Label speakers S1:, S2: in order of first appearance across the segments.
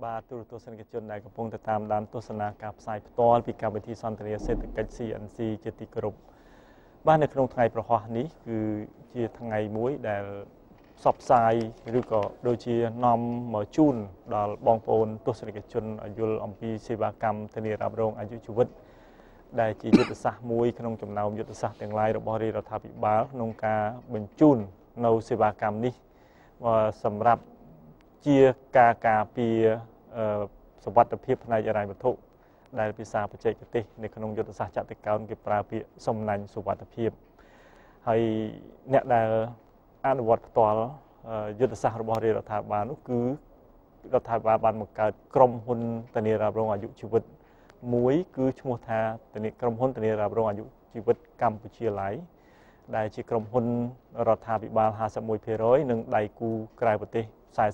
S1: បាទទូរទស្សនិកជនដែលកំពុងតាមដានទស្សនាការផ្សាយផ្ទាល់ពីកម្មវិធីសន្ទនាសេដ្ឋកិច្ច CNC ជាទីគោរពបាទនៅក្នុងថ្ងៃប្រហ័សនេះគឺជាថ្ងៃមួយដែលផ្សព្វផ្សាយឬក៏ដូចជានាំមកជូនដល់បងប្អូនទស្សនិកជនឲ្យយល់អំពីសេវាកម្មធានារ៉ាប់រងអាយុជីវិតដែលជាយុទ្ធសាស្ត្រមួយក្នុងចំណោមយុទ្ធសាស្ត្រទាំងឡាយរបស់រាជរដ្ឋាភិបាលក្នុងការបញ្ជូននៅសេវាកម្មនេះសម្រាប់ជាការពារសុវត្ថិភាពផ្នែកហិរញ្ញវត្ថុដែលភាសាបច្ចេកទេសនៅក្នុងយុទ្ធសាស្ត្រចតុកោណគេប្រើពាក្យសំណាញ់សុវត្ថិភាពហើយអ្នកដែលអនុវត្តផ្ទាល់យុទ្ធសាស្ត្ររបស់រាជរដ្ឋាភិបាលនោះគឺរដ្ឋាភិបាលបានបង្កើតក្រុមហ៊ុនធានារ៉ាប់រងអាយុជីវិតមួយគឺឈ្មោះថាក្រុមហ៊ុនធានារ៉ាប់រងអាយុជីវិតកម្ពុជាឡៃដែលជាក្រុមហ៊ុនរដ្ឋាភិបាល 51% និងដៃគូក្រៅប្រទេស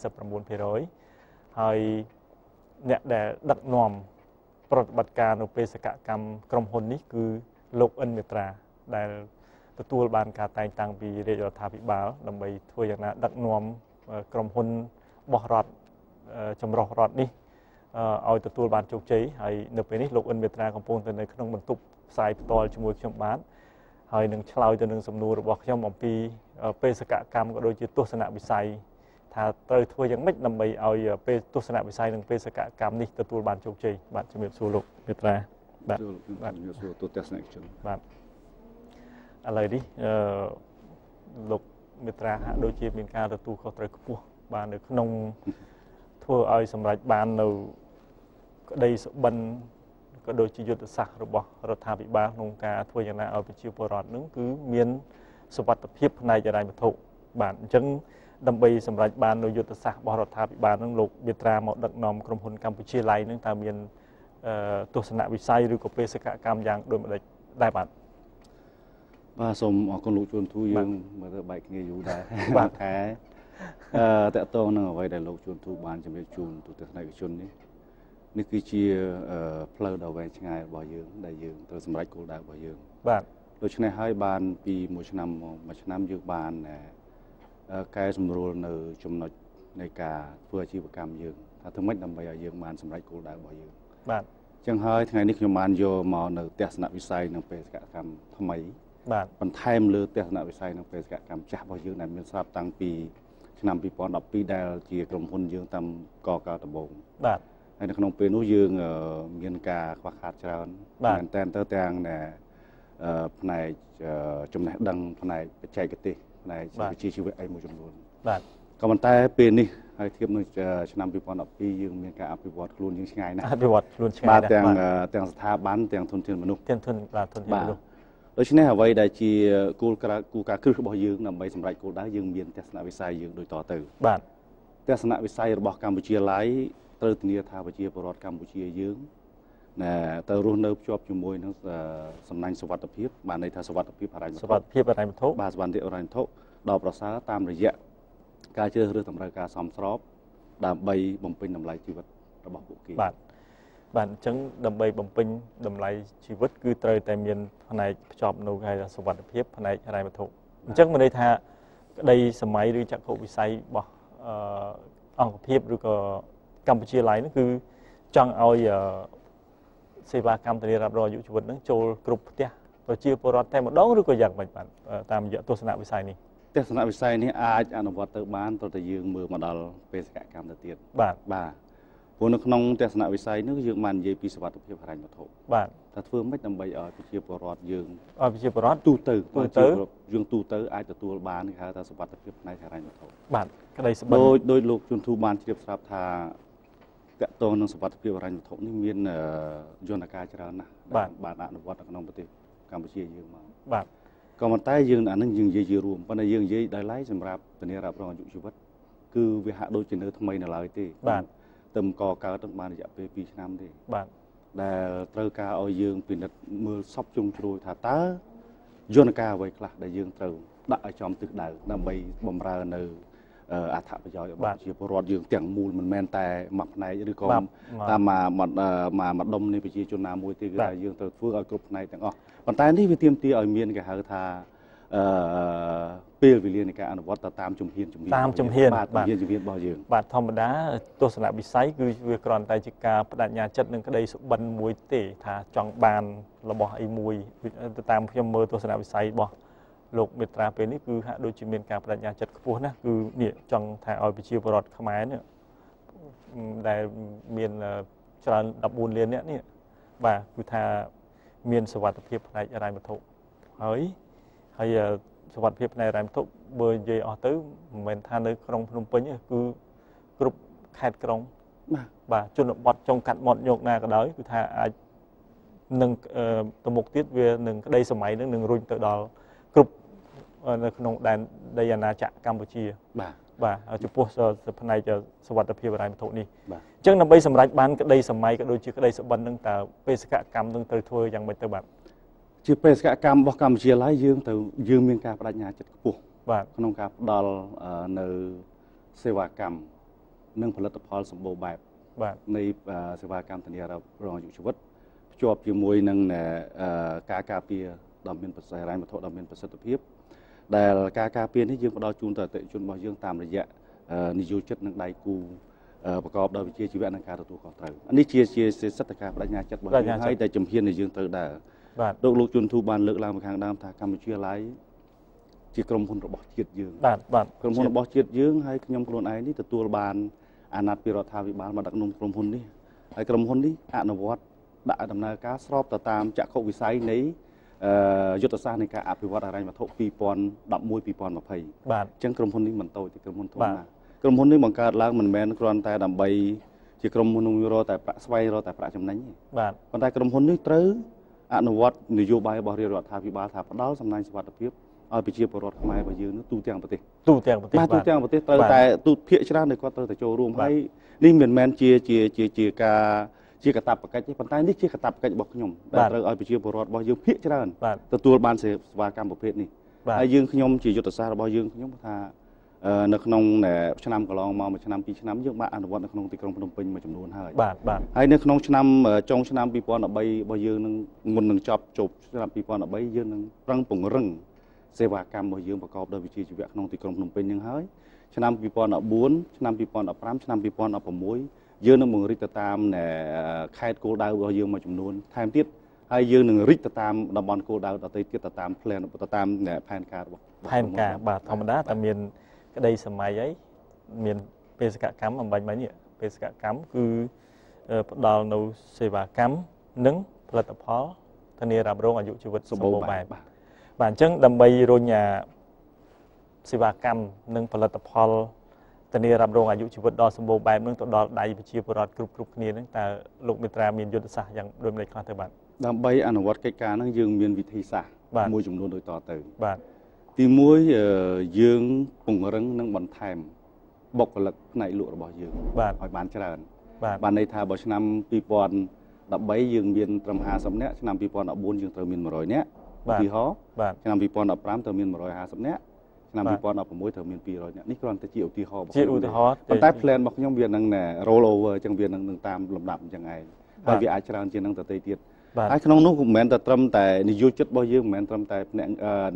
S1: 49% ហើយអ្នកដែលដឹកនាំប្រតិបត្តិការនៅបេសកកម្មក្រុមហ៊ុននេះគឺលោកអិនមេត្រាដែលទទួលបានការតែងតាំងពីរាជរដ្ឋាភិបាលដើម្បីធ្វើយ៉ាងណាដឹកនាំក្រុមហ៊ុនបោះរដ្ឋចម្រុះរដ្ឋនេះឲ្យទទួលបានជោគជ័យហើយនៅពេលនេះលោកអិនមេត្រាកំពុងតែនៅក្នុងបន្ទប់ផ្សាយផ្ទាល់ជាមួយខ្ញុំបាទហើយនឹងឆ្លើយទៅនឹងសំណួររបស់ខ្ញុំអំពីបេសកកម្មក៏ដូចជាទស្សនវិស័យថាត្រូវធ្វើយ៉ាងម៉េចដើម្បីឲ្យពេលទស្សនវិស័យនិងបេសកកម្មនេះទទួលបានជោគជ័យបាទជំរាបសួរលោកមេត្រាបាទជំរាបសួរទូទស្សនិកជនបាទឥឡូវនេះលោកមេត្រាហាក់ដូចជាមានការទទួលខុសត្រូវខ្ពស់បាទនៅក្នុងធ្វើឲ្យសម្រេចបាននៅក្តីសុបិនក៏ដូចជាយុទ្ធសាស្ត្ររបស់រដ្ឋាភិបាលក្នុងការធ្វើយ៉ាងណាឲ្យប្រជាពលរដ្ឋនឹងគឺមានសុវត្ថិភាពផ្នែកហិរញ្ញវត្ថុបាទអញ្ចឹងដើម្បីសម្រេចបាននៅយុទ្ធសាស្ត្ររបស់រដ្ឋាភិបាលនឹងលោកមេត្រាមកដឹកនាំក្រុមហ៊ុនកម្ពុជាឡៃនឹងតើមានទស្សនវិស័យឬក៏បេសកកម្មយ៉ាងដូចម្តេចដែរបាទ
S2: សូមអរគុណលោកជួនធូយើងមើលទៅបែកគ្នាយូរដែរបាទខែតកតងនឹងអ្វីដែលលោកជួនធូបានជំរាបជូនទូទស្សនិកជននេះគឺជាផ្លូវដ៏វែងឆ្ងាយរបស់យើងដែលយើងត្រូវសម្រេចគោលដៅរបស់យើង
S1: បាទ
S2: ដូច្នេះហើយបានពីមួយឆ្នាំយើងបានកែសម្រួលនៅចំណុចនៃការធ្វើអាជីវកម្មយើងថាធ្វើម៉េចដើម្បីឲ្យយើងបានសម្រេចគោលដៅរបស់យើង
S1: បាទ
S2: អញ្ចឹងហើយថ្ងៃនេះខ្ញុំបានយកមកនៅទស្សនវិស័យនិងបេសកកម្មថ្មី
S1: បាទ
S2: បន្ថែមលើទស្សនវិស័យនិងបេសកកម្មចាស់របស់យើងដែលមានស្រាប់តាំងពីឆ្នាំ2012ដែលជាក្រុមហ៊ុនយើងតាមកកដំបូង
S1: បាទ
S2: ហើយនៅក្នុងពេលនោះយើងមានការខ្វះខាតច្រើនមែនតើទៅទាំងផ្នែកចំណេះដឹងផ្នែកបច្ចេកទេសផ្នែកវិជ្ជាជីវៈអីមួយចំនួន
S1: បាទ
S2: ក៏ប៉ុន្តែពេលនេះហើយធៀបនឹងឆ្នាំ2012យើងមានការអភិវឌ្ឍខ្លួនយើងឆ្ងាយណាស់
S1: អភិវឌ្ឍខ្លួនឆ្ងាយ
S2: បាទទាំងស្ថាប័នទាំងធនធានមនុស្ស
S1: ធនធានមនុស្ស
S2: ដូច្នេះអ្វីដែលជាគោលការណ៍គ្រឹះរបស់យើងដើម្បីសម្រេចគោលដៅយើងមានទស្សនវិស័យយើងដូចតទៅ
S1: បាទ
S2: ទស្សនវិស័យរបស់កម្ពុជាឡៃត្រូវធានាថាប្រជាពលរដ្ឋកម្ពុជាយើងទៅរស់នៅភ្ជាប់ជាមួយនឹងសំណាញ់សុវត្ថិភាពបានន័យថាសុវត្ថិភាពហិរញ្ញវត្ថុ
S1: សុវត្ថិភាពហិរញ្ញវត្ថុ
S2: បាទសុវត្ថិភាពហិរញ្ញវត្ថុដល់ប្រសើរតាមរយៈការជ្រើសរើសតម្រូវការសមស្របដើម្បីបំពេញតម្លៃជីវិតរបស់ពួកគេ
S1: បាទអញ្ចឹងដើម្បីបំពេញតម្លៃជីវិតគឺត្រូវតែមានផ្នែកភ្ជាប់នៅហៅថាសុវត្ថិភាពផ្នែកហិរញ្ញវត្ថុអញ្ចឹងមានន័យថាក្តីសម័យឬចក្ខុវិស័យរបស់អង្គភាពឬក៏កម្ពុជាឡៃនោះគឺចង់ឲ្យសេវាកម្មធានារ៉ាប់រងអាយុជីវិតនឹងចូលគ្រប់ផ្ទះប្រជាពលរដ្ឋតែម្ដងឬក៏យ៉ាងម៉េចបាទតាមរយៈទស្សនវិស័យនេះ
S2: ទស្សនវិស័យនេះអាចអនុវត្តទៅបានព្រោះតែយើងមើលមកដល់បេសកកម្មទៅទៀត
S1: បាទ
S2: ព្រោះនៅក្នុងទស្សនវិស័យនេះយើងបាននិយាយពីសុវត្ថិភាពហិរញ្ញវត្ថុ
S1: បាទ
S2: ថាធ្វើម៉េចដើម្បីឲ្យប្រជាពលរដ្ឋយើង
S1: ឲ្យប្រជាពលរដ្ឋ
S2: ទូទៅយើងទូទៅអាចទទួលបានគេហៅថាសុវត្ថិភាពផ្នែកហិរញ្ញវត្ថុ
S1: បាទក្តីសុបិន
S2: ដោយលោកជួនធូបានជ្រាបស្រាប់ថាតកតងនឹងសុវត្ថិភាពហិរញ្ញវត្ថុនេះមានយន្តការច្រើនណាស់បានអនុវត្តនៅក្នុងប្រទេសកម្ពុជាយើងមក
S1: បាទ
S2: ក៏ប៉ុន្តែយើងអានឹងយើងនិយាយជារួមប៉ុន្តែយើងនិយាយដោយឡែកសម្រាប់ធានារ៉ាប់រងអាយុជីវិតគឺវាហាក់ដូចជានៅថ្មីនៅឡើយទេ
S1: បាទ
S2: ទៅមកកើតទៅបានរយៈពេល2ឆ្នាំទេ
S1: បាទ
S2: ដែលត្រូវការឲ្យយើងពិនិត្យមើលសពជុំជ្រោយថាតើយន្តការអ្វីខ្លះដែលយើងត្រូវដាក់ឲ្យចំទិសដៅដើម្បីបម្រើនៅអត្ថប្រយោជន៍របស់ប្រជាពលរដ្ឋយើងទាំងមូលមិនមែនតែមួយផ្នែកឬក៏តាមមួយដុំនៃប្រជាជនណាមួយទេគឺថាយើងត្រូវធ្វើឲ្យគ្រប់ផ្នែកទាំងអស់ប៉ុន្តែនេះវាទាមទារឲ្យមានគេហៅថាពេលវេលានៃការអនុវត្តតាមជំហានបាទជំហានរបស់យើង
S1: បាទធម្មតាទស្សនវិស័យគឺវាគ្រាន់តែជាការបដិញ្ញាចិត្តនឹងក្តីសុបិនមួយទេថាចង់បានរបស់អីមួយទៅតាមខ្ញុំមើលទស្សនវិស័យរបស់លោកមេត្រាពេលនេះគឺហាក់ដូចជាមានការបដិញ្ញាចិត្តខ្ពស់ណាស់គឺនេះចង់ថាឲ្យប្រជាពលរដ្ឋខ្មែរនេះដែលមានច្រើន14លាននាក់នេះបាទគឺថាមានសុវត្ថិភាពផ្នែកហិរញ្ញវត្ថុហើយសុវត្ថិភាពផ្នែកហិរញ្ញវត្ថុបើនិយាយអស់ទៅមិនមែនថានៅក្នុងភ្នំពេញទេគឺគ្រប់ខេត្តក្រុងបាទជនបទចុងកាត់មាត់ញោកណាក៏ដោយគឺថាអាចនឹងទៅមុខទៀតវានឹងក្តីសម័យនឹងរុញទៅដល់គ្រប់នៅក្នុងដែនដីអាណាចក្រកម្ពុជាបាទចំពោះផ្នែកសុវត្ថិភាពហិរញ្ញវត្ថុនេះអញ្ចឹងដើម្បីសម្រេចបានក្តីសម័យក៏ដូចជាក្តីសុបិននឹងតើបេសកកម្មនឹងត្រូវធ្វើយ៉ាងម៉េចទៅបាទ
S2: ជាបេសកកម្មរបស់កម្ពុជាឡើយយើងមានការបដិញ្ញាចិត្តខ្ពស់ក្នុងការផ្ដល់នៅសេវាកម្មនិងផលិតផលសម្បូរបែបនៃសេវាកម្មធានារ៉ាប់រងអាយុជីវិតភ្ជាប់ជាមួយនឹងការការពារដ៏មានប្រសិទ្ធហិរញ្ញវត្ថុដ៏មានប្រសិទ្ធភាពដែលការការពារនេះយើងផ្ដល់ជូនទៅអតិថិជនរបស់យើងតាមរយៈនិយោជិតនិងដៃគូប្រកបដោយវិជ្ជាជីវៈនិងការទទួលខុសត្រូវនេះជាសិទ្ធិការបដិញ្ញាចិត្តរបស់យើងហើយតែជំហានដែលយើងត្រូវដើរលោកជុនធូបានលើកឡើងពីខាងដើមថាកម្ពុជាឡើយជាក្រុមហ៊ុនរបស់ជាតិយើងក្រុមហ៊ុនរបស់ជាតិយើងហើយខ្ញុំខ្លួនឯងនេះទទួលបានអាណត្តិពីរដ្ឋាភិបាលមកដឹកនាំក្រុមហ៊ុននេះហើយក្រុមហ៊ុននេះអនុវត្តដាក់ដំណើរការស្របទៅតាមចក្ខុវិស័យនៃយុទ្ធសាស្ត្រនៃការអភិវឌ្ឍហិរញ្ញវត្ថុ2011-2020អញ្ចឹងក្រុមហ៊ុននេះមិនតូចទេក្រុមហ៊ុនធំណាស់ក្រុមហ៊ុននេះបង្កើតឡើងមិនមែនគ្រាន់តែដើម្បីជាក្រុមហ៊ុនរកតែប្រាក់ស្វែងរកតែប្រាក់ចំណេញទេប៉ុន្តែក្រុមហ៊ុននេះត្រូវអនុវត្តនយោបាយរបស់រដ្ឋាភិបាលថាផ្ដល់សំណាញ់សុវត្ថិភាពឲ្យប្រជាពលរដ្ឋខ្មែររបស់យើងទូទាំងប្រទេសទូទាំងប្រទេសត្រូវតែភាគច្រើនដែលគាត់ត្រូវតែចូលរួមហើយនេះមិនមែនជាកាតព្វកិច្ចទេប៉ុន្តែនេះជាកាតព្វកិច្ចរបស់ខ្ញុំដែលត្រូវឲ្យប្រជាពលរដ្ឋរបស់យើងភាគច្រើនទទួលបានសេវាកម្មប្រភេទនេះហើយខ្ញុំជាយុទ្ធសាស្ត្ររបស់ខ្ញុំថានៅក្នុងឆ្នាំកន្លងមក1ឆ្នាំ2ឆ្នាំយើងបានអនុវត្តនៅក្នុងទីក្រុងភ្នំពេញមួយចំនួនហើយហើយនៅក្នុងឆ្នាំចុងឆ្នាំ2013របស់យើងនឹងមុននឹងចប់ឆ្នាំ2013យើងនឹងប្រឹងពង្រឹងសេវាកម្មរបស់យើងប្រកបដោយវិជ្ជាជីវៈក្នុងទីក្រុងភ្នំពេញនឹងហើយឆ្នាំ2014ឆ្នាំ2015ឆ្នាំ2016យើងនឹងបង្រីកទៅតាមខេត្តគោលដៅរបស់យើងមួយចំនួនថែមទៀតហើយយើងនឹងរីកទៅតាមតំបន់គោលដៅដទៃទៀតទៅតាម plan ទៅតាមផែនការរបស់
S1: ផែនការបាទធម្មតាតែមានក្តីសម័យអីមានបេសកកម្មអំបញ្ញមិញនេះបេសកកម្មគឺផ្ដល់នៅសេវាកម្មនិងផលិតផលធានារ៉ាប់រងអាយុជីវិតសម្បូរបែបបាទអញ្ចឹងដើម្បីរុញសេវាកម្មនិងផលិតផលធានារ៉ាប់រងអាយុជីវិតដ៏សម្បូរបែបនឹងទៅដល់ដៃប្រជាពលរដ្ឋគ្រប់គ្នានឹងតើលោកមេត្រាមានយុទ្ធសាស្ត្រយ៉ាងដូចម្តេចខ្លះទៅបាទ
S2: ដើម្បីអនុវត្តកិច្ចការហ្នឹងយើងមានវិធីសាស្ត្រមួយចំនួនដូចតទៅ
S1: បាទ
S2: ទី1យើងពង្រឹងនិងបន្ថែមបុគ្គលិកផ្នែកលក់របស់យើងឲ្យបានច្រើនបានន័យថាបើឆ្នាំ2013យើងមានត្រឹម50នាក់ឆ្នាំ2014យើងត្រូវមាន100នាក់ឧទាហរណ៍ឆ្នាំ2015ត្រូវមាន150នាក់ឆ្នាំ2016ត្រូវមាន200នាក់នេះគ្រាន់តែជាឧទាហរណ៍ប៉ុន្តែ plan របស់ខ្ញុំវានឹង roll over អញ្ចឹងវានឹងតាមលំដាប់អញ្ចឹងឯងហើយវាអាចច្រើនជាងនឹងទៅទៀតហើយក្នុងនោះមិនមែនតែត្រឹមតែនិយោជិតរបស់យើងមិនមែនត្រឹមតែផ្នែក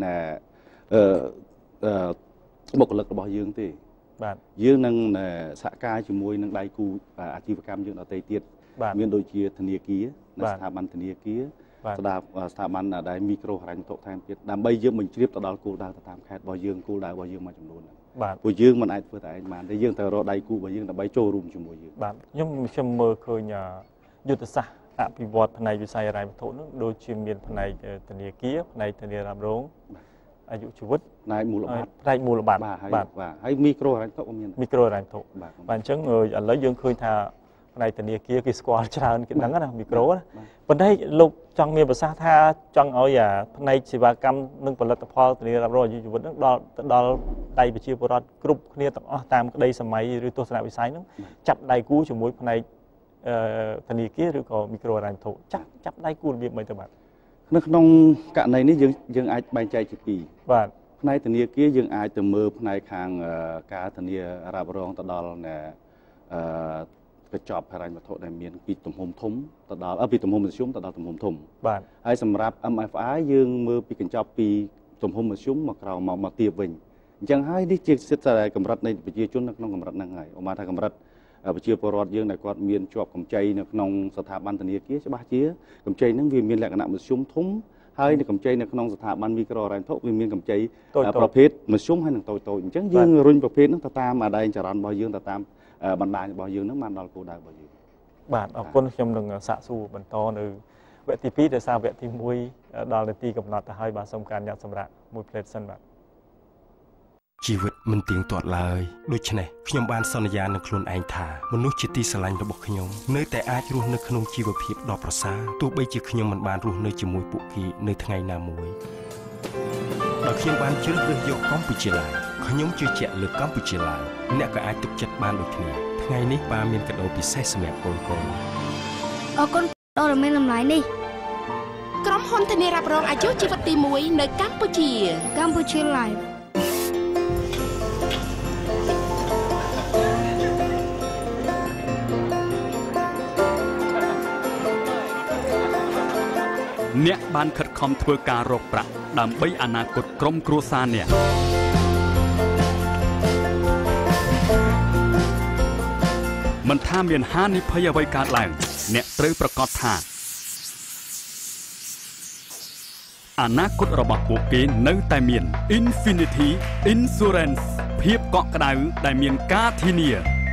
S2: បុគ្គលិករបស់យើងទេ
S1: បាទ
S2: យើងនឹងសហការជាមួយនឹងដៃគូអាជីវកម្មយើងដទៃទៀតមានដូចជាធនាគារស្ថាប័នធនាគារស្ថាប័នដែលមីក្រូហិរញ្ញវត្ថុថែមទៀតដើម្បីយើងបញ្ជ្រាបទៅដល់គោលដៅទៅតាមខេត្តរបស់យើងគោលដៅរបស់យើងមួយចំនួនព្រោះយើងមិនអាចធ្វើតែឯងបានទេយើងត្រូវរកដៃគូរបស់យើងដើម្បីចូលរួមជាមួយយើង
S1: បាទខ្ញុំមើលឃើញយុទ្ធសាស្ត្រអភិវឌ្ឍផ្នែកវិស័យហិរញ្ញវត្ថុនោះដូចជាមានផ្នែកធនាគារផ្នែកធានារ៉ាប់រងអាយុជីវិត
S2: ផ្នែកមូលប
S1: ត្រ
S2: បាទហើយមីក្រូហិរញ្ញវត្ថុក៏មាន
S1: មីក្រូហិរញ្ញវត្ថុបាទអញ្ចឹងឥឡូវយើងឃើញថាផ្នែកធនាគារគេស្គាល់ច្រើនគេដឹងណាមីក្រូណាប៉ុន្តែលោកចង់មានប្រសាសន៍ថាចង់ឲ្យផ្នែកសេវាកម្មនិងផលិតផលធានារ៉ាប់រងអាយុជីវិតនឹងដល់ដៃប្រជាពលរដ្ឋគ្រប់គ្នាទាំងអស់តាមក្តីសម័យឬទស្សនវិស័យនឹងចាប់ដៃគូជាមួយផ្នែកធនាគារឬក៏មីក្រូហិរញ្ញវត្ថុចាប់ដៃគូរបៀបមិនទៅបាទ
S2: នៅក្នុងករណីនេះយើងអាចបែងចែកជាពីរ
S1: បាទ
S2: ផ្នែកធនាគារយើងអាចទៅមើលផ្នែកខាងការធានារ៉ាប់រងទៅដល់កញ្ចប់ហិរញ្ញវត្ថុដែលមានពីទំហំធំទៅដល់ពីទំហំមធ្យមទៅដល់ទំហំធំ
S1: បាទ
S2: ហើយសម្រាប់ MFI យើងមើលពីកញ្ចប់ពីទំហំមធ្យមមកក្រោមមកទាបវិញចឹងហើយនេះជាសិទ្ធិតែកម្រិតនៃប្រជាជននៅក្នុងកម្រិតហ្នឹងហើយឧបមាថាកម្រិតប្រជាពលរដ្ឋយើងដែលគាត់មានជាប់កម្ចីនៅក្នុងស្ថាប័នធនាគារច្បាស់ជាកម្ចីហ្នឹងវាមានលក្ខណៈមធ្យមធំហើយនៅកម្ចីនៅក្នុងស្ថាប័នមីក្រូហិរញ្ញវត្ថុវាមានកម្ចីប្រភេទមធ្យមហើយនិងតូចអញ្ចឹងយើងរុញប្រភេទហ្នឹងទៅតាមអាដែងចរន្តរបស់យើងទៅតាមបណ្ដាញរបស់យើងហ្នឹងបានដល់គោលដៅរបស់យើង
S1: បាទអរគុណខ្ញុំនឹងសាកសួរបន្តនៅវគ្គទី2ដោយសារវគ្គទី1ដល់នាទីកំណត់ទៅហើយបាទសូមការញ៉ាំសម្រាប់មួយផ្លេតសិនបាទ
S3: ជីវិតមិនទៀងទាត់ឡើយដូច្នេះខ្ញុំបានសន្យានឹងខ្លួនឯងថាមនុស្សជាទីស្រឡាញ់របស់ខ្ញុំនៅតែអាចរស់នៅក្នុងជីវភាពដ៏ប្រសើរទោះបីជាខ្ញុំមិនបានរស់នៅជាមួយពួកគេនៅថ្ងៃណាមួយដោយខ្ញុំបានជ្រើសរើសយកកម្ពុជាឡើយខ្ញុំជឿជាក់លើកម្ពុជាឡើយអ្នកក៏អាចទុកចិត្តបានដូចគ្នាថ្ងៃនេះប៉ាមានកាដូពិសេសសម្រាប់កូនកូន
S4: អរគុណដ៏មានតម្លៃនេះ
S5: ក្រុមហ៊ុនធានារ៉ាប់រងអាយុជីវិតទី1នៅកម្ពុជា
S4: Live
S6: អ្នកបានខិតខំធ្វើការរកប្រាក់ដើម្បីអនាគតក្រុមគ្រួសារអ្នកមិនថាមានហានិភ័យអ្វីកើតឡើងអ្នកត្រូវប្រកាសថាអនាគតរបស់ពួកគេនៅតែមាន Infinity Insurance ភាពកក់ក្ដៅដែលមានការធានា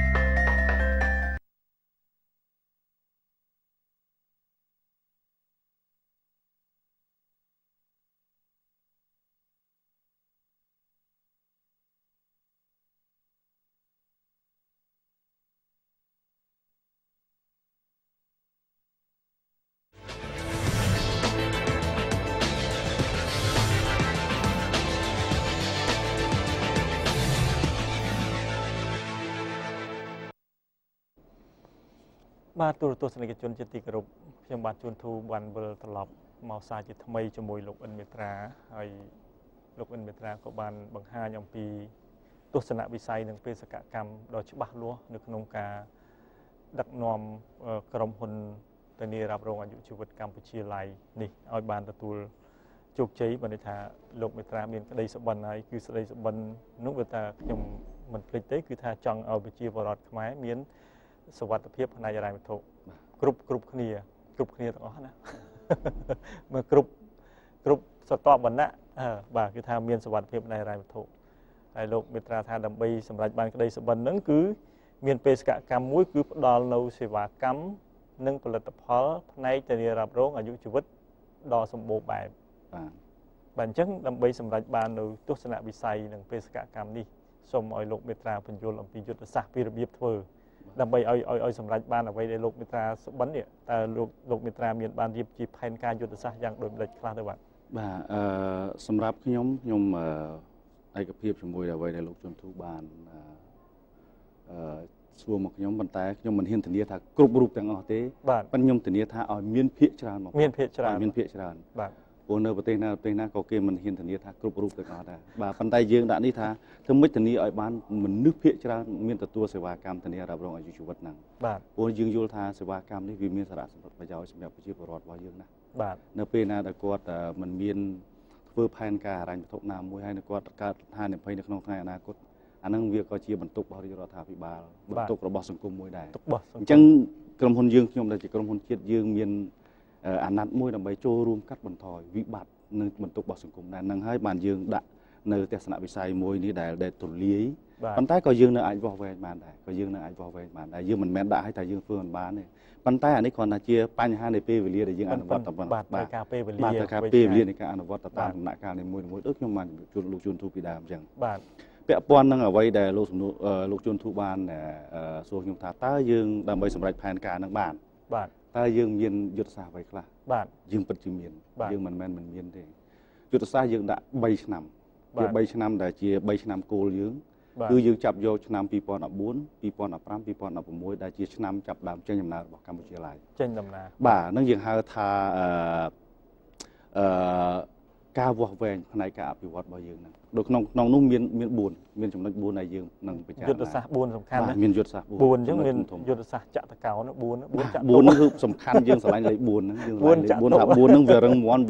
S1: បាទទូរទស្សនិកជនជាទីគោរពខ្ញុំបាទជួនធូបានវិលត្រឡប់មកសារជាថ្មីជាមួយលោកអិនមេត្រាហើយលោកអិនមេត្រាក៏បានបង្ហាញអំពីទស្សនវិស័យនិងបេសកកម្មដ៏ច្បាស់លាស់នៅក្នុងការដឹកនាំក្រុមហ៊ុនធានារ៉ាប់រងអាយុជីវិតកម្ពុជាឡាយនេះឲ្យបានទទួលជោគជ័យបានន័យថាលោកមេត្រាមានក្តីសុបិនហើយគឺស្តីសុបិននោះវាថាខ្ញុំមិនភ្លេចទេគឺថាចង់ឲ្យប្រជាពលរដ្ឋខ្មែរមានសុវត្ថិភាពផ្នែកហិរញ្ញវត្ថុគ្រប់គ្នាទាំងអស់ណាមកគ្រប់ស្រទាប់វណ្ណៈបាទគឺថាមានសុវត្ថិភាពផ្នែកហិរញ្ញវត្ថុហើយលោកមេត្រាថាដើម្បីសម្រេចបានក្តីសុបិនហ្នឹងគឺមានបេសកកម្មមួយគឺផ្ដល់នៅសេវាកម្មនិងផលិតផលផ្នែកធានារ៉ាប់រងអាយុជីវិតដ៏សម្បូរបែបបាទអញ្ចឹងដើម្បីសម្រេចបាននៅទស្សនវិស័យនិងបេសកកម្មនេះសូមឲ្យលោកមេត្រាបញ្យល់អំពីយុទ្ធសាស្ត្រពីរបៀបធ្វើដើម្បីឲ្យសម្រេចបានអ្វីដែលលោកមេត្រាសុបិននេះតើលោកមេត្រាមានបានរៀបជាផែនការយុទ្ធសាស្ត្រយ៉ាងដូចម្តេចខ្លះទៅបាទ
S2: សម្រាប់ខ្ញុំឯកភាពជាមួយអ្វីដែលលោកជួនធូបានសួរមកខ្ញុំប៉ុន្តែខ្ញុំមិនហ៊ានធានាថាគ្រប់រូបទាំងអស់ទេប៉ុន្តែខ្ញុំធានាថាឲ្យមានភាគច្រើនមក
S1: មានភាគច្រើន
S2: បាទព្រោះនៅប្រទេសណាក៏គេមិនហ៊ានធានាថាគ្រប់រូបទាំងអស់ដែរបាទប៉ុន្តែយើងដាក់នេះថាធ្វើម៉េចធានាឲ្យបានមនុស្សភាគច្រើនមានទទួលសេវាកម្មធានារ៉ាប់រងអាយុជីវិតហ្នឹង
S1: បាទ
S2: ព្រោះយើងយល់ថាសេវាកម្មនេះវាមានសារៈប្រយោជន៍សម្រាប់ប្រជាពលរដ្ឋរបស់យើងណា
S1: បាទ
S2: នៅពេលណាដែលគាត់មិនមានធ្វើផែនការហិរញ្ញវត្ថុណាមួយហើយគាត់កើតហានិភ័យនៅក្នុងថ្ងៃអនាគតអាហ្នឹងវាក៏ជាបន្ទុករបស់រាជរដ្ឋាភិបាលបន្ទុករបស់សង្គមមួយដែរអញ្ចឹងក្រុមហ៊ុនយើងខ្ញុំដែលជាក្រុមហ៊ុនជាតិយើងមានអាណត្តិមួយដើម្បីចូលរួមកាត់បន្ថយវិបត្តិនិងបន្ទុករបស់សង្គមដែរនឹងហើយបានយើងដាក់នៅទស្សនវិស័យមួយនេះដែលទូលាយប៉ុន្តែក៏យើងនៅអាចវាស់វែងបានដែរយើងមិនមែនដាក់ឲ្យតែយើងធ្វើមិនបានទេប៉ុន្តែអានេះគ្រាន់តែជាបញ្ហានៃពេលវេលាដែលយើងអនុវត្តតែប៉ុណ្ណឹង
S1: បាទការពេលវេលា
S2: នៃការអនុវត្តតាមដំណាក់កាលនីមួយៗដូចខ្ញុំបានជួនលោកជួនធូពីដើមអញ្ចឹង
S1: បាទ
S2: ពាក់ព័ន្ធនឹងអ្វីដែលលោកជួនធូបានសួរខ្ញុំថាតើយើងដើម្បីសម្រេចផែនការនឹងបាន
S1: បាទ
S2: តើយើងមានយុទ្ធសាស្ត្រអ្វីខ្លះ
S1: បាទ
S2: យើងពិតជាមានយើងមិនមែនមិនមានទេយុទ្ធសាស្ត្រយើងដាក់3ឆ្នាំវា3ឆ្នាំដែលជា3ឆ្នាំគោលយើងគឺយើងចាប់យកឆ្នាំ2014 2015 2016ដែលជាឆ្នាំចាប់ដើមចេញដំណើររបស់កម្ពុជាឡើយ
S1: ចេញដំណើរ
S2: បាទនឹងយើងហៅថាការវាស់វែងផ្នែកការអភិវឌ្ឍរបស់យើងហ្នឹងដូចក្នុងនោះមាន4មានចំណុច4ដែលយើងនឹងពិចារណា
S1: យុទ្ធសាស្ត្រ4សំខាន់ណា
S2: មានយុទ្ធសាស្ត្រ
S1: 4អញ្ចឹងមានយុទ្ធសាស្ត្រចក្រកោណ4ចាក់
S2: 4ហ្នឹងគឺសំខាន់យើងឆ្លាញ់លេខ4ហ្នឹងយើងឆ្លាញ់លេខ4ថា4ហ្នឹងវារឹងមាំ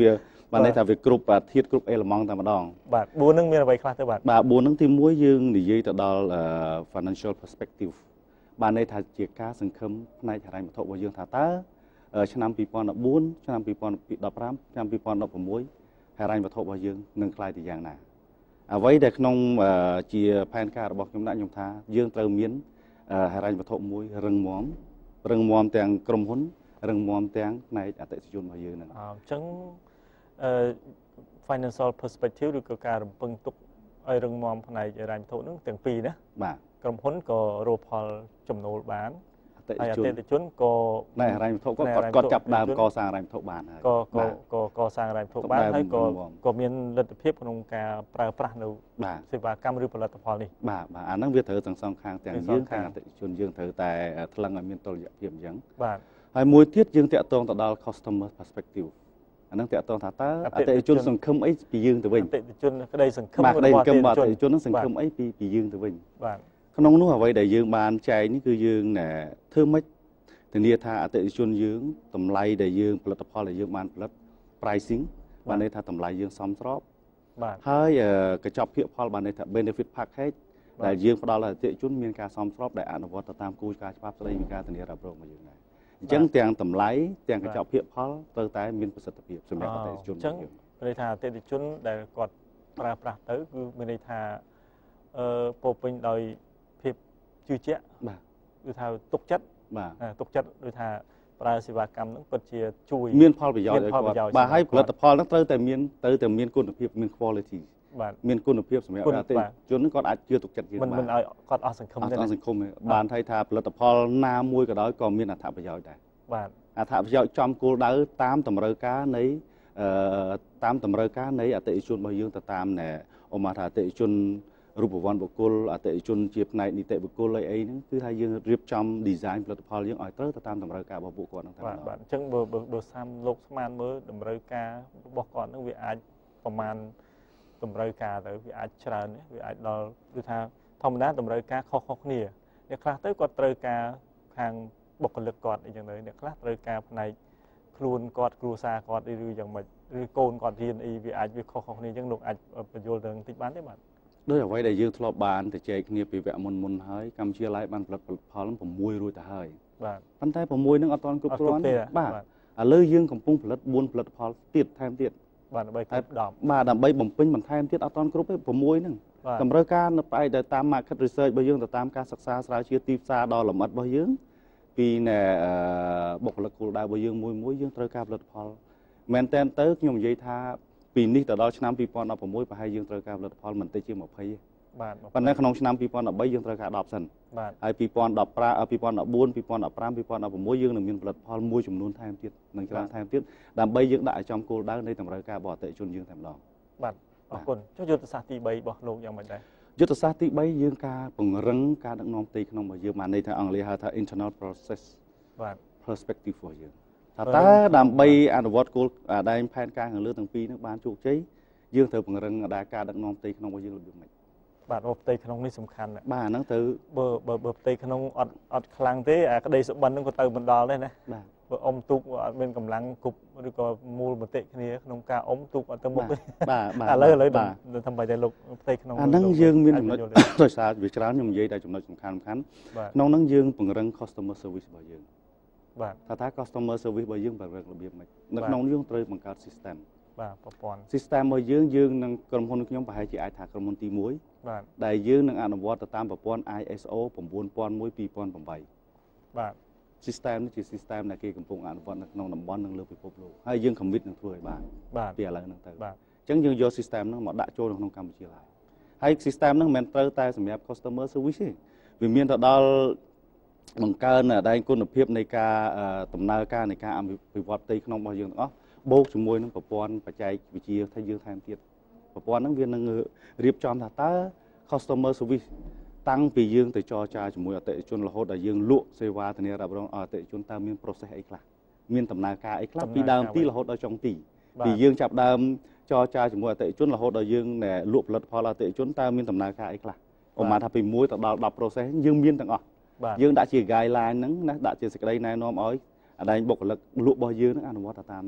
S2: bạn này thà việc group và thiết group element ta mà đong
S1: bạn buôn nâng miền vậy khác thôi bạn
S2: bà buôn nâng thì muối dương thì dây từ đó financial perspective bạn này thà chia cá sừng khâm này thà này một thọ bao dương thà ta cho năm people nó buôn cho năm people đập ram cho năm people nó cũng muối thà này một thọ bao dương nâng khai thì dạng nào vậy để không chia pan ca bọc chúng đã nhung tha dương từ miến thà này một thọ muối rừng móm tiếng krom huấn rừng móm tiếng này ở tại chôn bao dương này
S1: chẳng financial perspective ឬក៏ការរំពឹងទុកឲ្យរឹងមាំផ្នែកហិរញ្ញវត្ថុហ្នឹងទាំងពីរណា
S2: បាទ
S1: ក្រុមហ៊ុនក៏រកផលចំណូលបានហើយអតិថិជនក៏
S2: ណែហិរញ្ញវត្ថុគាត់ចាប់ដើមកសាងហិរញ្ញវត្ថុបានហើយក
S1: សាងហិរញ្ញវត្ថុបានហើយក៏មានលទ្ធភាពក្នុងការប្រើប្រាស់នៅសេវាកម្មឬផលិតផលនេះ
S2: បាទអាហ្នឹងវាត្រូវទាំងសងខាងទាំងយើងទាំងអតិថិជនយើងត្រូវតែថ្លឹងឲ្យមានតុល្យភាពអញ្ចឹង
S1: បាទ
S2: ហើយមួយទៀតយើងតាក់ទងទៅដល់ customer perspective អានឹងតាក់ទងថាតើអតិថិជនសង្ឃឹមអីពីយើងទៅវិញ
S1: អតិថិជនក្តីសង្ឃឹម
S2: របស់អតិថិជននឹងសង្ឃឹមអីពីយើងទៅវិញ
S1: បាទ
S2: ក្នុងនោះអ្វីដែលយើងបានចែកនេះគឺយើងធ្វើម៉េចធានាថាអតិថិជនយើងតម្លៃដែលយើងផលិតផលដែលយើងបានផលិត pricing បានន័យថាតម្លៃយើងសមស្រប
S1: បាទ
S2: ហើយកញ្ចប់ភាគផលបានន័យថា benefit package ដែលយើងផ្ដល់ឲ្យអតិថិជនមានការសមស្របដែលអនុវត្តទៅតាមគោលការណ៍ច្បាប់ស្តីពីការធានារ៉ាប់រងរបស់យើងដែរអញ្ចឹងទាំងតម្លៃទាំងកញ្ចប់ភាគផលត្រូវតែមានប្រសិទ្ធភាពសម្រាប់អតិថិជន
S1: អញ្ចឹងន័យថាអតិថិជនដែលគាត់ប្រើប្រាស់ទៅគឺមានន័យថាពោពេញដោយភាពជឿជាក់
S2: បាទ
S1: គឺថាទុកចិត្ត
S2: បាទ
S1: ទុកចិត្តដូចថាប្រើសេវាកម្មហ្នឹងពិតជាជួយ
S2: មានផលប្រយោជន៍ឲ្យគាត់បាទហើយផលិតផលហ្នឹងត្រូវតែមានគុណភាពមាន quality
S1: បាទ
S2: មានគុណភាពសម្រាប់អតិថិជនហ្នឹងគាត់អាចជឿទុកចិត្តយើងបាន
S1: មិនឲ្យគាត់អស់សង្ឃឹមទេ
S2: អស់សង្ឃឹមបានថាផលិតផលណាមួយក៏ដោយក៏មានអត្ថប្រយោជន៍ដែរ
S1: បាទ
S2: អត្ថប្រយោជន៍ចំគោលដៅតាមតម្រូវការនៃអតិថិជនរបស់យើងទៅតាមឧបមាថាអតិថិជនរូបវន្តបុគ្គលអតិថិជនជាផ្នែកនីតិបុគ្គលអីហ្នឹងគឺថាយើងរៀបចំ design ផលិតផលយើងឲ្យត្រូវទៅតាមតម្រូវការរបស់ពួកគាត់ហ្នឹងតែ
S1: បាទអញ្ចឹងបើសាមលោកស្មានមើលតម្រូវការរបស់គាត់ហ្នឹងវាអាចប្រមាណតម្រូវការទៅវាអាចច្រើនវាអាចដល់គឺថាធម្មតាតម្រូវការខុសគ្នាអ្នកខ្លះទៅគាត់ត្រូវការខាងបុគ្គលិកគាត់អីចឹងទៅអ្នកខ្លះត្រូវការផ្នែកខ្លួនគាត់គ្រួសារគាត់ឬយ៉ាងម៉េចឬកូនគាត់រៀនអីវាអាចវាខុសគ្នាអញ្ចឹងលោកអាចបញ្យល់ទៅបន្តិចបានទេបាទ
S2: ដោយអ្វីដែលយើងធ្លាប់បានទៅចែកគ្នាពីវគ្គមុនហើយកម្ពុជាឡាយបានផលិតផល6រួចទៅហើយ
S1: បាទ
S2: ប៉ុន្តែ6ហ្នឹងអត់ទាន់គ្រប់គ្រាន់បាទឥឡូវយើងកំពុងផលិត4ផលិតផលទៀតថែមទៀត
S1: បាទដើម្បីគ្រប់10
S2: បាទដើម្បីបំពេញបន្ថែមទៀតអត់ទាន់គ្រប់ទេ6ហ្នឹងតម្រូវការនៅផ្អែកទៅតាម market research របស់យើងទៅតាមការសិក្សាស្រាវជ្រាវទីផ្សារដ៏លម្អិតរបស់យើងពីបុគ្គលិកគោលដៅរបស់យើងមួយយើងត្រូវការផលិតផលមែនតើទៅខ្ញុំនិយាយថាពីនេះទៅដល់ឆ្នាំ2016ប្រហែលយើងត្រូវការផលិតផលមិនតិចជា20ទេ
S1: បាទ
S2: ប៉ុន្តែក្នុងឆ្នាំ2013យើងត្រូវការ10សិន
S1: បាទ
S2: ហើយ2014 2015 2016យើងនឹងមានផលិតផលមួយចំនួនថែមទៀតនឹងច្រើនថែមទៀតដើម្បីយើងដាក់ឲ្យចំគោលដៅនៃតម្រូវការរបស់អតិថិជនយើងតែម្ដង
S1: បាទអរគុណចុះយុទ្ធសាស្ត្រទី3របស់លោកយ៉ាងម៉េចដែរ
S2: យុទ្ធសាស្ត្រទី3យើងការពង្រឹងការដឹកនាំផ្ទៃក្នុងរបស់យើងបានន័យថាអង់គ្លេសហៅថា internal process
S1: បាទ
S2: perspective របស់យើងថាតើដើម្បីអនុវត្តគោលដែនផែនការខាងលើទាំងពីរនេះបានជោគជ័យយើងត្រូវពង្រឹងការដឹកនាំផ្ទៃក្នុងរបស់យើងរបៀបម៉េច
S1: បាទផ្ទៃក្នុងនេះសំខាន់ណាស់
S2: បាទហ្នឹងទៅ
S1: បើផ្ទៃក្នុងអត់ខ្លាំងទេអាក្តីសុបិនហ្នឹងក៏ទៅមិនដល់ដែរណា
S2: បាទ
S1: បើអ៊ំទូកអត់មានកម្លាំងគប់ឬក៏មូលមតិគ្នាក្នុងការអ៊ំទូកអត់ទៅមុខទេ
S2: បាទ
S1: ឥឡូវដើម្បីតែលោកផ្ទៃក្នុង
S2: អាហ្នឹងយើងមានចំណុចដោយសារវាច្រើនខ្ញុំនិយាយតែចំណុចសំខាន់ក្នុងហ្នឹងយើងពង្រឹង customer service របស់យើង
S1: បាទ
S2: ថា customer service របស់យើងពង្រឹងរបៀបម៉េចនៅក្នុងយើងត្រូវបង្កើត system
S1: បាទប្រព័ន្ធ
S2: system របស់យើងនឹងក្រុមហ៊ុនខ្ញុំប្រហែលជាអាចថាក្រុមហ៊ុនទី1
S1: បាទ
S2: ដែលយើងនឹងអនុវត្តទៅតាមប្រព័ន្ធ ISO 9001:2008
S1: បាទ
S2: system នេះជា system ដែលគេកំពុងអនុវត្តនៅក្នុងតំបន់និងលើពិភពលោកហើយយើង commit នឹងធ្វើឲ្យបានពីឥឡូវហ្នឹងទៅ
S1: បាទ
S2: អញ្ចឹងយើងយក system ហ្នឹងមកដាក់ចូលនៅក្នុងកម្ពុជាឡើយហើយ system ហ្នឹងមិនមែនត្រូវតែសម្រាប់ customer service ទេវាមានទៅដល់បង្កើនដែនគុណភាពនៃការដំណើរការនៃការអភិវឌ្ឍផ្ទៃក្នុងរបស់យើងទាំងអស់បូកជាមួយនឹងប្រព័ន្ធបច្ចេកវិទ្យាថាយើងថែមទៀតប្រព័ន្ធហ្នឹងវានឹងរៀបចំថាតើ customer service តាំងពីយើងទៅចរចាជាមួយអតិថិជនរហូតដល់យើងលក់សេវាធានារ៉ាប់រងអតិថិជនតើមាន process អីខ្លះមានដំណើរការអីខ្លះពីដើមទីរហូតដល់ចុងទីពីយើងចាប់ដើមចរចាជាមួយអតិថិជនរហូតដល់យើងលក់ផលិតផលអតិថិជនតើមានដំណើរការអីខ្លះឧបមាថាពី1ទៅដល់10 process យើងមានទាំងអស់យើងដាក់ជា guideline ហ្នឹងណាដាក់ជាសេចក្តីណែនាំឲ្យអាដែងបុគ្គលិកលក់របស់យើងហ្នឹងអនុវត្តតាមហ្នឹងអ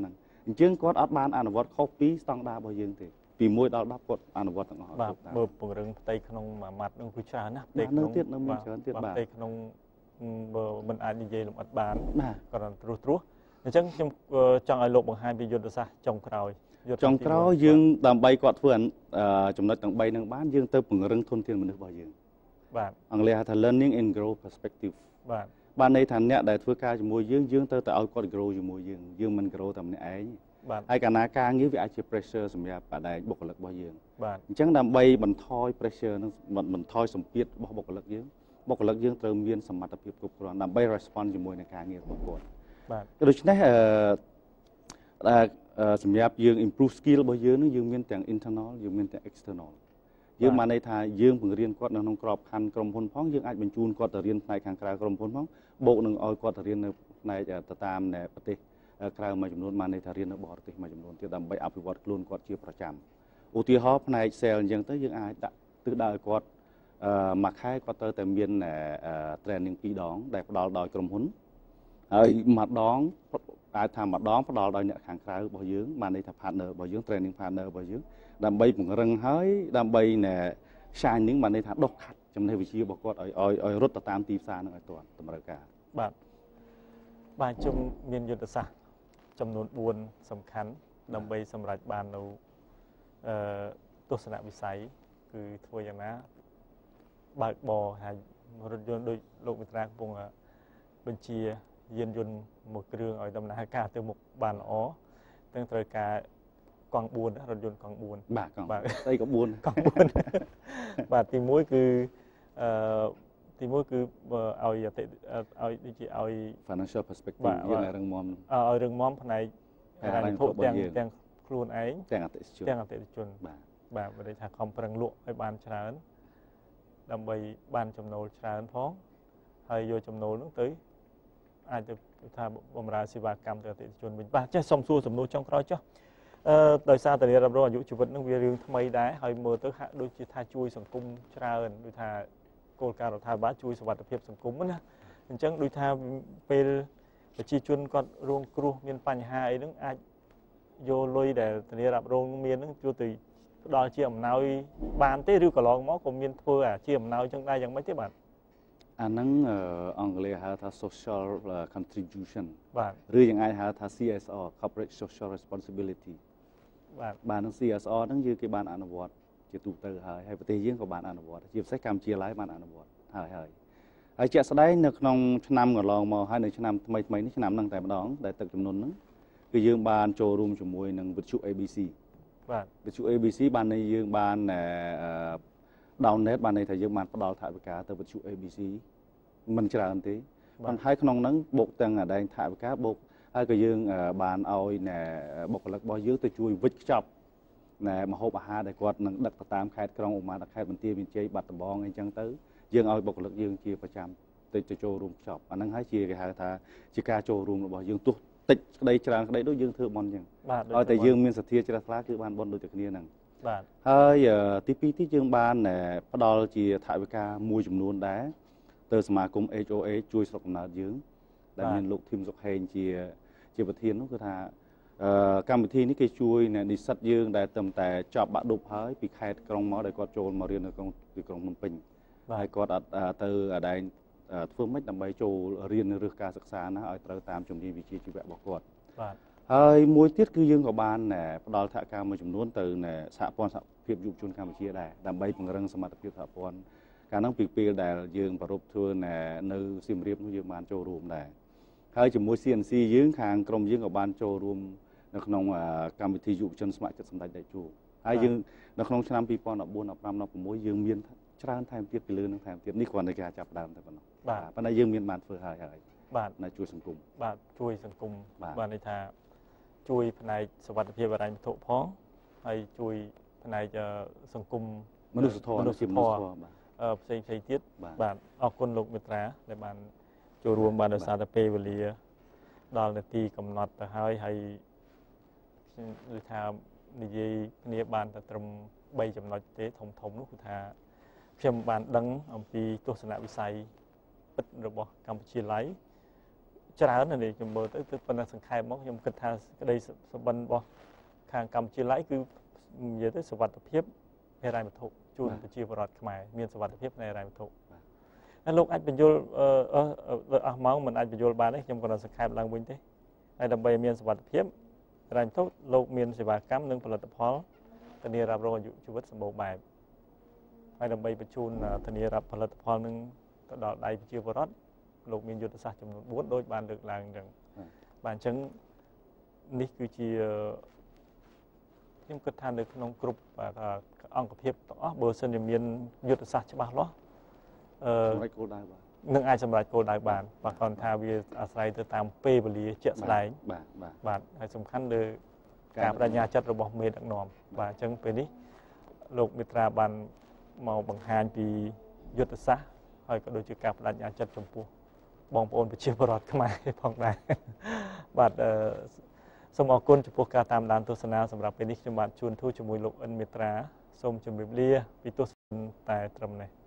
S2: អញ្ចឹងគាត់អត់បានអនុវត្តខុសពីស្តង់ដាររបស់យើងទេពី1ដល់10គាត់អនុវត្តទាំងអស់
S1: បាទបើពង្រឹងផ្ទៃក្នុងមួយម៉ាត់នឹងគឺច្រើនណាស់ផ្ទៃក្នុង
S2: ទៀតនៅមានច្រើនទៀតបាទ
S1: ផ្ទៃក្នុងបើមិនអាចនិយាយលម្អិតបាន
S2: បាទ
S1: គាត់ត្រួសអញ្ចឹងខ្ញុំចង់ឲ្យលោកបង្ហាញពីយុទ្ធសាស្ត្រចុងក្រោយ
S2: យើងដើម្បីគាត់ធ្វើចំណុចទាំង3នឹងបានយើងទៅពង្រឹងធនធានមនុស្សរបស់យើង
S1: បាទ
S2: អង់គ្លេសហៅថា learning and grow perspective បាទន័យថាអ្នកដែលធ្វើការជាមួយយើងទៅឲ្យគាត់ grow ជាមួយយើងមិន grow តែម្នាក់ឯងហើយកាលណាការងារវាអាចជា pressure សម្រាប់បដិបុគ្គលិករបស់យើង
S1: បាទ
S2: អញ្ចឹងដើម្បីបន្ថយ pressure និងបន្ថយសម្ពាធរបស់បុគ្គលិកយើងត្រូវមានសមត្ថភាពគ្រប់គ្រាន់ដើម្បី respond ជាមួយនឹងការងាររបស់គាត់
S1: បាទ
S2: ដូច្នេះសម្រាប់យើង improve skill របស់យើងនឹងយើងមានទាំង internal យើងមានទាំង external យើងបានន័យថាយើងបង្រៀនគាត់នៅក្នុងក្របខ័ណ្ឌក្រុមហ៊ុនផងយើងអាចបញ្ជូនគាត់ទៅរៀនផ្នែកខាងក្រៅក្រុមហ៊ុនផងបូកនឹងឲ្យគាត់ទៅរៀននៅផ្នែកទៅតាមប្រទេសក្រៅមួយចំនួនបានន័យថារៀននៅបរទេសមួយចំនួនទៀតដើម្បីអភិវឌ្ឍខ្លួនគាត់ជាប្រចាំឧទាហរណ៍ផ្នែក sale អញ្ចឹងទៅយើងអាចដាក់ទិសដៅឲ្យគាត់មួយខែគាត់ទៅតែមាន training 2 ដងដែលផ្ដល់ដោយក្រុមហ៊ុនហើយមួយដងអាចថាម្ដងផ្ដល់ដោយអ្នកខាងក្រៅរបស់យើងបានន័យថា partner របស់យើង training partner របស់យើងដើម្បីពង្រឹងហើយដើម្បី shining បានន័យថាដុសខាត់ចំណេះវិជ្ជារបស់គាត់ឲ្យរត់ទៅតាមទីផ្សារនឹងឲ្យទាន់តម្រូវការ
S1: បាទជុំមានយុទ្ធសាស្ត្រចំនួន4សំខាន់ដើម្បីសម្រេចបាននៅទស្សនវិស័យគឺធ្វើយ៉ាងណាបើកបរហើយរថយន្តដូចលោកមិត្រាកំពុងបញ្ជាយានយន្តមួយគ្រឿងឲ្យដំណើរការទៅមុខបានល្អទាំងត្រូវការកង់4រថយន្តកង់4
S2: បាទកង់ស្អីក៏4
S1: កង់4បាទទី1គឺទី1គឺឲ្យដូចជាឲ្យ
S2: financial perspective យើងឲ្យរឹងមាំ
S1: ឲ្យរឹងមាំផ្នែកហិរញ្ញវត្ថុទាំងខ្លួនឯង
S2: ទាំងអតិថិជន
S1: បាទបើដូចថាខំប្រឹងលក់ឲ្យបានច្រើនដើម្បីបានចំណូលច្រើនផងហើយយកចំណូលនោះទៅអាចទៅថាបម្រើសេវាកម្មទៅអតិថិជនវិញបាទចេះសុំសួរសំណួរចុងក្រោយចុះដោយសារតែរ៉ាប់រងអាយុជីវិតនឹងវារឿងថ្មីដែរហើយមើលទៅហាក់ដូចជាថាជួយសង្គមច្រើនដូចថាគោលការណ៍រដ្ឋាភិបាលជួយសុវត្ថិភាពសង្គមណាអញ្ចឹងដូចថាពេលប្រជាជនគាត់រងគ្រោះមានបញ្ហាអីហ្នឹងអាចយកលុយដែលធានារ៉ាប់រងមានហ្នឹងជួយទៅផ្ដល់ជាអំណោយបានទេឬកន្លងមកក៏មានធ្វើជាអំណោយចឹងដែរយ៉ាងម៉េចទេបាទ
S2: អាហ្នឹងអង់គ្លេសហៅថា social contribution
S1: បាទ
S2: ឬយ៉ាងអាចហៅថា CSR corporate social responsibility បាទនឹង CSR ហ្នឹងយើងគេបានអនុវត្តជាទូទៅហើយប្រទេសយើងក៏បានអនុវត្តជាពិសេសកម្ពុជាឡើយបានអនុវត្តហើយជាក់ស្ដែងនៅក្នុងឆ្នាំកន្លងមកហើយនៅឆ្នាំថ្មីនេះឆ្នាំហ្នឹងតែម្ដងដែលទឹកចំនួនហ្នឹងគឺយើងបានចូលរួមជាមួយនឹងវិទ្យុ ABC
S1: បាទ
S2: វិទ្យុ ABC បានន័យយើងបាន downnet បានន័យថាយើងបានផ្ដល់ថវិកាទៅវិទ្យុ ABC មិនច្រើនទេប៉ុន្តែក្នុងហ្នឹងបូកទាំងអាដែងថវិកាបូកហើយក៏យើងបានឲ្យបុគ្គលិករបស់យើងទៅជួយវិច្ខ្ចប់ម្ហូបអាហារដែលគាត់នឹងដឹកទៅតាមខេត្តក្រុងឧមាខេត្តបន្ទាយមានជ័យបាត់ដំបងអីចឹងទៅយើងឲ្យបុគ្គលិកយើងជាប្រចាំទៅចូលរួមខ្ចប់អាហ្នឹងហើយជាគេហៅថាជាការចូលរួមរបស់យើងទោះតិចក្តីច្រើនក្តីដូចយើងធ្វើបន់ចឹងឲ្យតែយើងមានសទ្ធាជ្រះថ្លាគឺបានបន់ដូចតែគ្នាហ្នឹង
S1: បាទ
S2: ហើយទី2ទីយើងបានផ្ដល់ជាថវិកាមួយចំនួនដែរទៅសមាគម HOA ជួយស្រុកកំណើតយើងដែលមានលោកធីមសុខហេងជាប្រធាននោះគឺថាកម្មវិធីនេះគេជួយនិស្សិតយើងដែលតែចប់បាក់ឌុបហើយពីខេត្តក្រុងមកដែលគាត់ចូលមករៀននៅក្នុងទីក្រុងភ្នំពេញហើយគាត់ទៅអាដែងធ្វើម៉េចដើម្បីចូលរៀនឬការសិក្សាណាឲ្យត្រូវតាមជំនាញវិជ្ជាជីវៈរបស់គាត់
S1: បាទ
S2: ហើយមួយទៀតគឺយើងក៏បានផ្ដល់ថវិកាមួយចំនួនទៅសហព័ន្ធសហភាពយុវជនកម្ពុជាដែរដើម្បីពង្រឹងសមត្ថភាពសហព័ន្ធកាលហ្នឹងពីពេលដែលយើងប្រពធ្វើនៅសៀមរាបនោះយើងបានចូលរួមដែរហើយជាមួយ CNC យើងខាងក្រុមយើងក៏បានចូលរួមនៅក្នុងកម្មវិធីយុវជនស្ម័គ្រចិត្តសម្ដេចតេជោហើយយើងនៅក្នុងឆ្នាំ2014 15 16យើងមានច្រើនថែមទៀតពីលើនឹងថែមទៀតនេះគ្រាន់តែគេចាប់ដើមតែប៉ុណ្ណោះ
S1: បាទ
S2: ប៉ុន្តែយើងមានបានធ្វើហើយ
S1: បាទ
S2: នៅជួយសង្គម
S1: បាទជួយសង្គមបាទន័យថាជួយផ្នែកសុវត្ថិភាពហិរញ្ញវត្ថុផងហើយជួយផ្នែកសង្គម
S2: មនុស្សធម៌
S1: ផ្សេងទៀតបាទអរគុណលោកមិត្រាដែលបានចូលរួមបានដោយសារតែពេលវេលាដល់នាទីកំណត់ទៅហើយខ្ញុំនិយាយថានិយាយគ្នាបានតែត្រឹម3ចំណុចទេធំនោះគឺថាខ្ញុំបានដឹងអំពីទស្សនវិស័យពិតរបស់កម្ពុជាឡៃច្រើននេះខ្ញុំមើលទៅប៉ុន្តែសង្ខេបមកខ្ញុំគិតថាក្តីសម្បត្តិរបស់ខាងកម្ពុជាឡៃគឺនិយាយទៅសុវត្ថិភាពហិរញ្ញវត្ថុជូនប្រជាពលរដ្ឋខ្មែរមានសុវត្ថិភាពនៃហិរញ្ញវត្ថុហើយលោកអាចបញ្យល់អស់ម៉ោងមិនអាចបញ្យល់បានទេខ្ញុំគ្រាន់តែសង្ខេបឡើងវិញទេហើយដើម្បីមានសុវត្ថិភាពហិរញ្ញវត្ថុលោកមានសេវាកម្មនិងផលិតផលធានារ៉ាប់រងអាយុជីវិតសម្បូរបែបហើយដើម្បីបញ្ជូនធានារ៉ាប់ផលិតផលនឹងទៅដល់ដៃប្រជាពលរដ្ឋលោកមានយុទ្ធសាស្ត្រចំនួន4ដូចបានលើកឡើងអញ្ចឹងបាទអញ្ចឹងនេះគឺជាខ្ញុំគិតថានៅក្នុងគ្រប់អង្គភាពទាំងអស់បើសិនជាមានយុទ្ធសាស្ត្រច្បាស់លាស់
S2: សម្រាប់គោលដៅបាទ
S1: នឹងអាចសម្រេចគោលដៅបានបាទគាត់ថាវាអាស្រ័យទៅតាមពេលវេលាជាក់ស្ដែងបាទហើយសំខាន់លើការបដិញ្ញាចិត្តរបស់មេដឹកនាំបាទអញ្ចឹងពេលនេះលោកមេត្រាបានមកបង្ហាញពីយុទ្ធសាស្ត្រហើយក៏ដូចជាការបដិញ្ញាចិត្តចំពោះបងប្អូនប្រជាពលរដ្ឋខ្មែរផងដែរបាទសូមអរគុណចំពោះការតាមដានទស្សនាសម្រាប់ពេលនេះខ្ញុំបាទជួនធូរជាមួយលោកអិនមេត្រាសូមជម្រាបលាពីទស្សនតែត្រឹមនេះ